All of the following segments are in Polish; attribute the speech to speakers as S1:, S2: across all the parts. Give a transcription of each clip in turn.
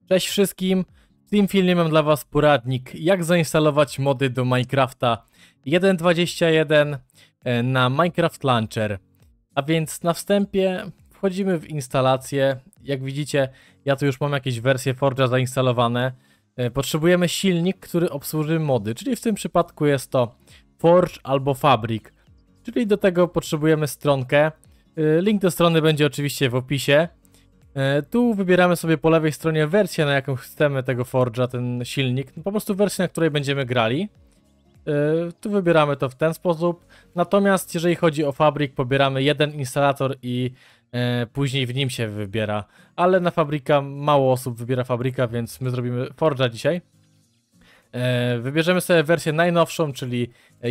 S1: Cześć wszystkim, w tym filmie mam dla was poradnik, jak zainstalować mody do Minecrafta 1.21 na Minecraft Launcher. A więc na wstępie wchodzimy w instalację. Jak widzicie, ja tu już mam jakieś wersje Forge'a zainstalowane. Potrzebujemy silnik, który obsłuży mody, czyli w tym przypadku jest to Forge albo Fabric. Czyli do tego potrzebujemy stronkę. Link do strony będzie oczywiście w opisie. Tu wybieramy sobie po lewej stronie wersję, na jaką chcemy tego Forge'a, ten silnik. Po prostu wersję, na której będziemy grali. Tu wybieramy to w ten sposób. Natomiast jeżeli chodzi o Fabric, pobieramy jeden instalator i później w nim się wybiera. Ale na Fabrika mało osób wybiera Fabrika, więc my zrobimy Forge'a dzisiaj. Wybierzemy sobie wersję najnowszą, czyli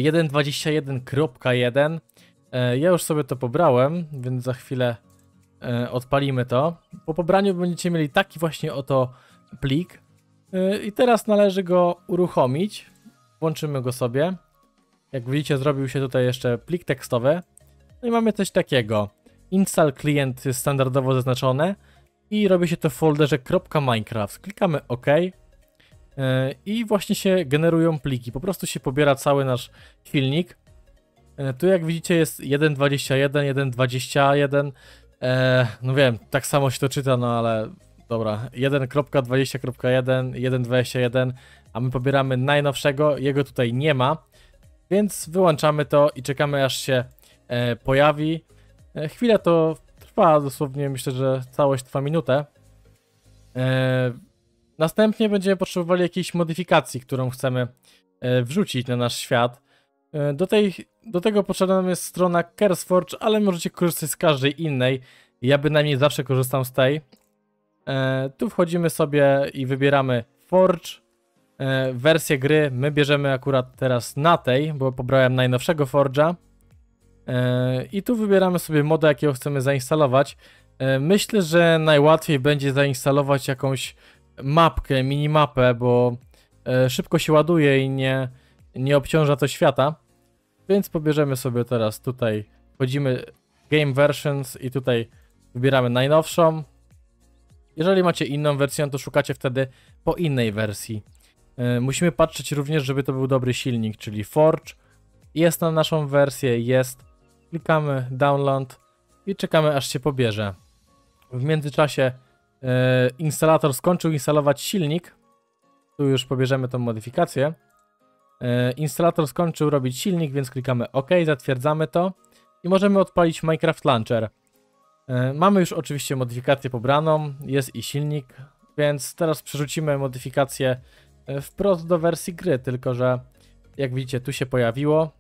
S1: 1.21.1. Ja już sobie to pobrałem, więc za chwilę odpalimy to. Po pobraniu będziecie mieli taki właśnie oto plik. I teraz należy go uruchomić. Włączymy go sobie. Jak widzicie, zrobił się tutaj jeszcze plik tekstowy. No i mamy coś takiego. Install client jest standardowo zaznaczone i robi się to w folderze .minecraft. Klikamy OK. I właśnie się generują pliki. Po prostu się pobiera cały nasz silnik. Tu jak widzicie jest 1.21, 1.21. No wiem, tak samo się to czyta, no ale dobra, 1.20.1, 1.21, a my pobieramy najnowszego, jego tutaj nie ma, więc wyłączamy to i czekamy aż się pojawi. Chwilę to trwa, dosłownie myślę, że całość trwa minutę. Następnie będziemy potrzebowali jakiejś modyfikacji, którą chcemy wrzucić na nasz świat. Do tego potrzebna nam jest strona CurseForge, ale możecie korzystać z każdej innej. Ja bynajmniej zawsze korzystam z tej. Tu wchodzimy sobie i wybieramy Forge. Wersję gry my bierzemy akurat teraz na tej, bo pobrałem najnowszego Forge'a. I tu wybieramy sobie moda, jakiego chcemy zainstalować. Myślę, że najłatwiej będzie zainstalować jakąś mapkę, minimapę, bo szybko się ładuje i nie obciąża to świata. Więc pobierzemy sobie teraz tutaj, wchodzimy Game Versions i tutaj wybieramy najnowszą. Jeżeli macie inną wersję, to szukacie wtedy po innej wersji. Musimy patrzeć również, żeby to był dobry silnik, czyli Forge. Jest na naszą wersję, jest. Klikamy Download i czekamy aż się pobierze. W międzyczasie instalator skończył instalować silnik. Tu już pobierzemy tą modyfikację. Instalator skończył robić silnik, więc klikamy OK, zatwierdzamy to i możemy odpalić Minecraft Launcher. Mamy już oczywiście modyfikację pobraną, jest i silnik, więc teraz przerzucimy modyfikację wprost do wersji gry, tylko że jak widzicie tu się pojawiło.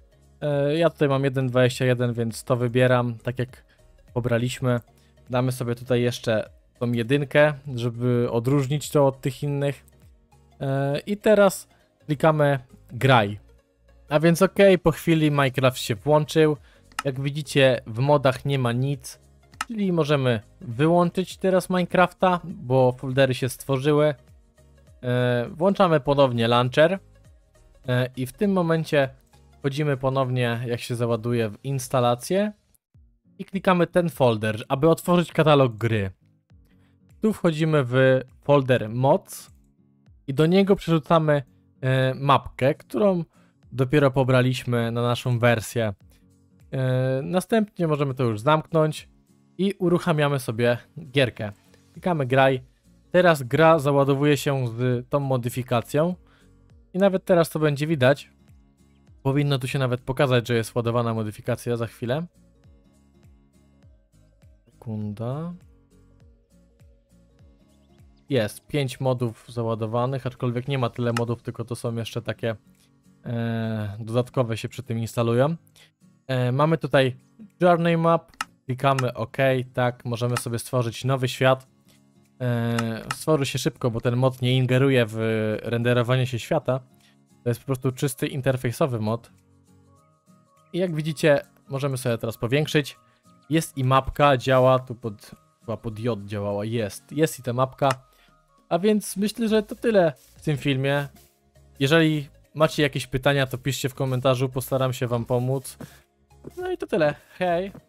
S1: Ja tutaj mam 1.21, więc to wybieram, tak jak pobraliśmy. Damy sobie tutaj jeszcze tą jedynkę, żeby odróżnić to od tych innych. I teraz klikamy graj. A więc ok, po chwili Minecraft się włączył. Jak widzicie w modach nie ma nic, czyli możemy wyłączyć teraz Minecrafta, bo foldery się stworzyły. Włączamy ponownie launcher i w tym momencie wchodzimy ponownie, jak się załaduje, w instalację i klikamy ten folder, aby otworzyć katalog gry. Tu wchodzimy w folder mods i do niego przerzucamy mapkę, którą dopiero pobraliśmy na naszą wersję. Następnie możemy to już zamknąć i uruchamiamy sobie gierkę. Klikamy graj. Teraz gra załadowuje się z tą modyfikacją i nawet teraz to będzie widać. Powinno tu się nawet pokazać, że jest ładowana modyfikacja za chwilę. Sekunda. Jest 5 modów załadowanych, aczkolwiek nie ma tyle modów, tylko to są jeszcze takie dodatkowe się przy tym instalują. Mamy tutaj Journey Map, klikamy OK, tak, możemy sobie stworzyć nowy świat. Stworzy się szybko, bo ten mod nie ingeruje w renderowanie się świata. To jest po prostu czysty interfejsowy mod. I jak widzicie, możemy sobie teraz powiększyć. Jest i mapka, działa tu chyba pod J działała, jest i ta mapka. A więc myślę, że to tyle w tym filmie. Jeżeli macie jakieś pytania, to piszcie w komentarzu, postaram się wam pomóc. No i to tyle, hej!